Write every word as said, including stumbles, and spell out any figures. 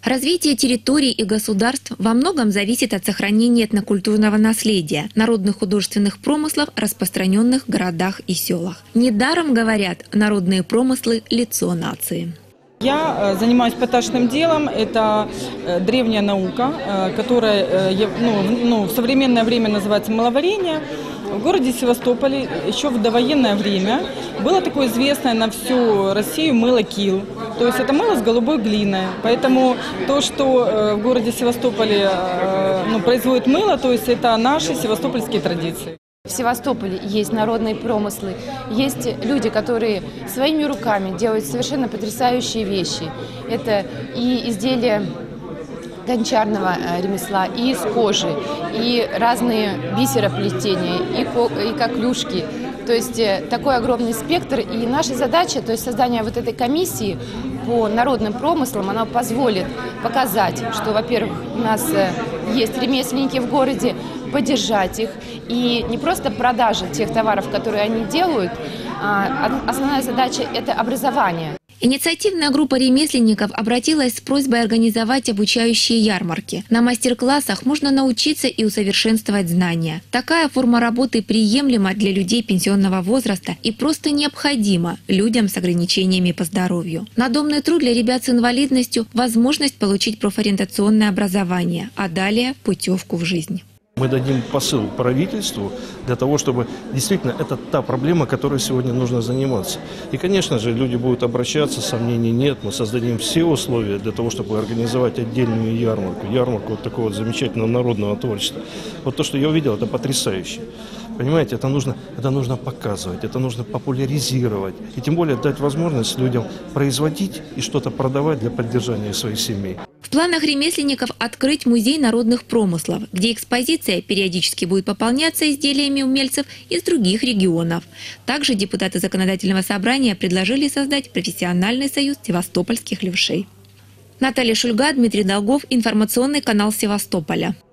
Развитие территорий и государств во многом зависит от сохранения этнокультурного наследия, народных художественных промыслов, распространенных в городах и селах. Недаром говорят, народные промыслы – лицо нации. Я занимаюсь поташным делом. Это древняя наука, которая ну, ну, в современное время называется маловарение. В городе Севастополе еще в довоенное время было такое известное на всю Россию мыло кил. То есть это мыло с голубой глиной. Поэтому то, что в городе Севастополе ну, производит мыло, то есть это наши севастопольские традиции. В Севастополе есть народные промыслы, есть люди, которые своими руками делают совершенно потрясающие вещи. Это и изделия гончарного ремесла, и из кожи, и разные бисероплетения, и, и коклюшки. То есть такой огромный спектр. И наша задача, то есть создание вот этой комиссии по народным промыслам, она позволит показать, что, во-первых, у нас есть ремесленники в городе, поддержать их. И не просто продажа тех товаров, которые они делают, а основная задача – это образование. Инициативная группа ремесленников обратилась с просьбой организовать обучающие ярмарки. На мастер-классах можно научиться и усовершенствовать знания. Такая форма работы приемлема для людей пенсионного возраста и просто необходима людям с ограничениями по здоровью. Надомный труд для ребят с инвалидностью – возможность получить профориентационное образование, а далее – путевку в жизнь. Мы дадим посыл правительству для того, чтобы действительно это та проблема, которой сегодня нужно заниматься. И, конечно же, люди будут обращаться, сомнений нет. Мы создадим все условия для того, чтобы организовать отдельную ярмарку. Ярмарку вот такого вот замечательного народного творчества. Вот то, что я увидел, это потрясающе. Понимаете, это нужно, это нужно показывать, это нужно популяризировать. И тем более дать возможность людям производить и что-то продавать для поддержания своих семей. В планах ремесленников открыть музей народных промыслов, где экспозиция периодически будет пополняться изделиями умельцев из других регионов. Также депутаты законодательного собрания предложили создать профессиональный союз севастопольских левшей. Наталья Шульга, Дмитрий Долгов, информационный канал Севастополя.